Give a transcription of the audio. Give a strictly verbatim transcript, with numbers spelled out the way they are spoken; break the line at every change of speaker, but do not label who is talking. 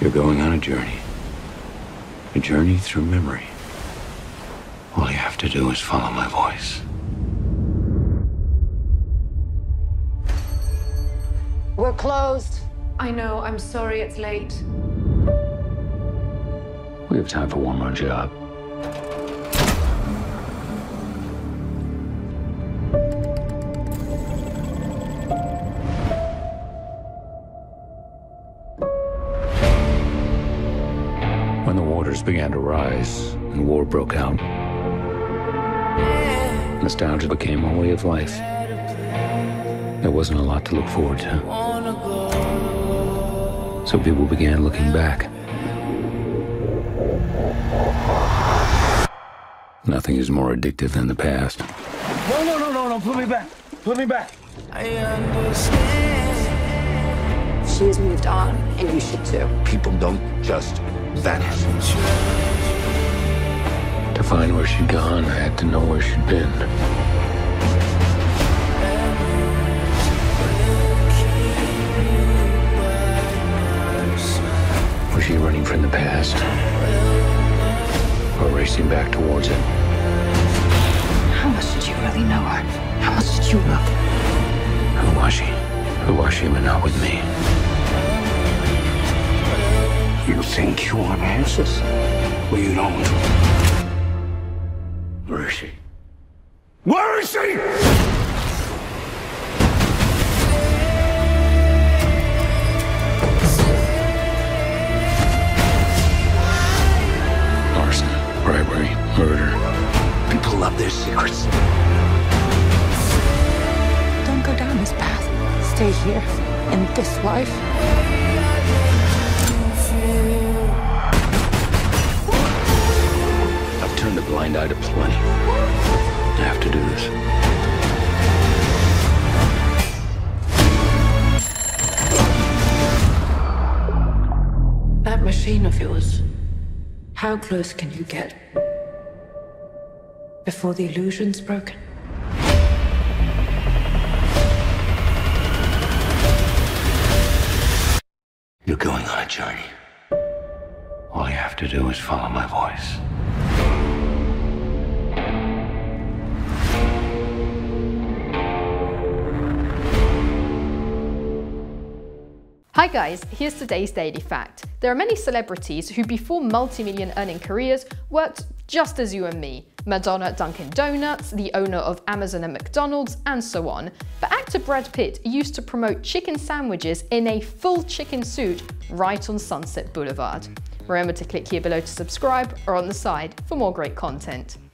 You're going on a journey. A journey through memory. All you have to do is follow my voice.
We're closed.
I know, I'm sorry it's late.
We have time for one more job. When the waters began to rise and war broke out, nostalgia became a way of life. There wasn't a lot to look forward to. So people began looking back. Nothing is more addictive than the past.
No, no, no, no, no, put me back. Put me back.
I understand. She's moved on, and you should too.
People don't just vanish. To find where she'd gone, I had to know where she'd been. Was she running from the past? Or racing back towards it?
How much did you really know her? How much did you know?
Who was she? Who was she but not with me? You think you want answers? Well, you don't. Where is she? Where is she? Arson, bribery, murder. People love their secrets.
Don't go down this path. Stay here, in this life.
I've turned a blind eye to plenty. I have to do this.
That machine of yours, how close can you get before the illusion's broken?
You're going on a journey. All you have to do is follow my voice.
Hi guys, here's today's Daily Fact. There are many celebrities who before multi-million earning careers worked just as you and me. Madonna at Dunkin' Donuts, the owner of Amazon and McDonald's, and so on. But actor Brad Pitt used to promote chicken sandwiches in a full chicken suit right on Sunset Boulevard. Remember to click here below to subscribe or on the side for more great content.